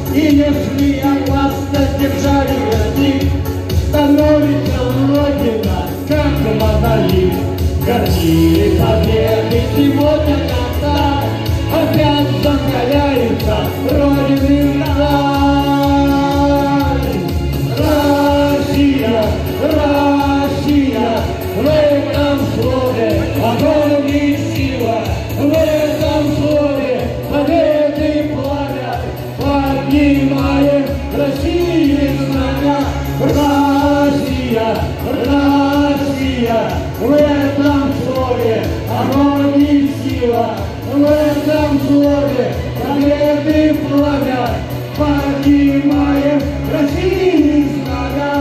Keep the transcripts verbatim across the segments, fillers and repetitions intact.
И если опасно держали вердикт, становится Родина, как монолит. Гордили победы сегодня когда опять закаляется Родины сталь. Россия, Россия, в этом слове огонь и сила, в этом слове победы пламя, поднимаем России знамя. Россия, Россия, в этом слове огонь и сила, в этом слове победы пламя, поднимаем России знамя.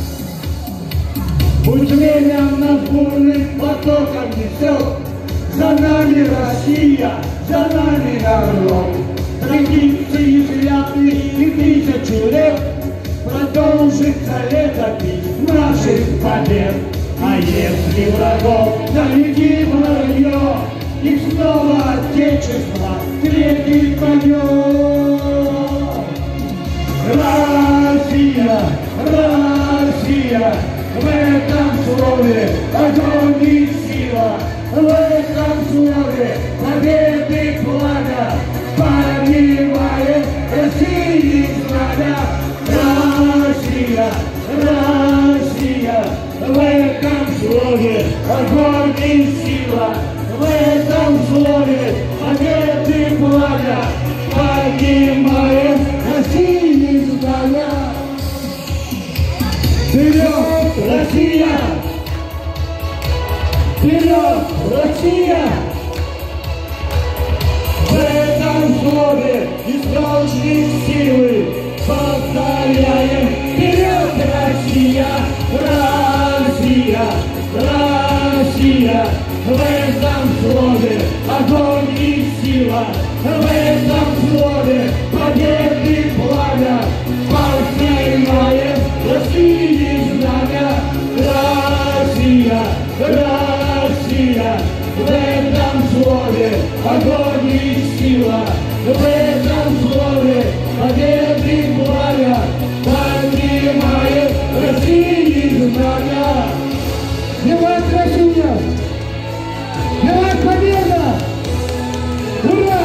Пусть время нас бурным потоком несет, за нами Россия, за нами народ. Традиции святые и тысячу лет продолжится летопись наших побед. А если врагов налетим вранье, их снова Отечество встретит поет. Россия, Россия, в этом слове огонь и сила, в этом слове победы пламя, поднимает России знамя. Россия, Россия, в этом слове огонь и сила, в этом слове победы пламя, поднимает России знамя. Вперед, Россия! Вперед, Россия! В этом слове источник силы повторяем. Вперед, Россия! Россия! Россия! В этом слове огонь и сила, в этом слове победы пламя, поднимаем России знамя. Россия! Россия! В этом слове огонь и сила, в этом слове победы пламя, поднимает России знамя. Живет Россия! Живет победа! Ура!